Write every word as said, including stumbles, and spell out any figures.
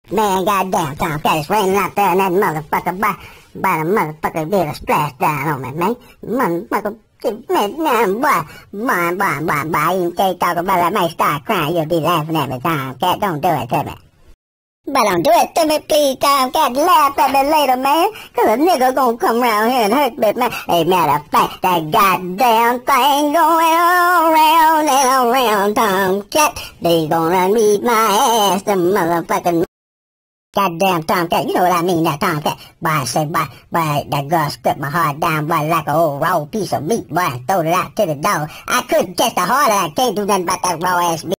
Man, goddamn, Tomcat, it's raining out there and that motherfucker by, by the motherfucker did a splash down on me, man. Motherfucker, man, man, boy, boy, boy, boy, boy, you can't talk about it, I might start crying, you'll be laughing at me, Tomcat, don't do it to me. But don't do it to me, please, Tomcat, laugh at me later, man, cause a nigga gonna come around here and hurt me, man. Hey, matter of fact, that goddamn thing going around and around, Tomcat, they gonna beat my ass, the motherfucking goddamn Tomcat, you know what I mean, that Tomcat. Boy, I say, boy, boy, that girl stripped my heart down, boy, like a old raw piece of meat, boy, I throwed it out to the dog. I couldn't catch the heart, and I can't do nothing about that raw ass meat.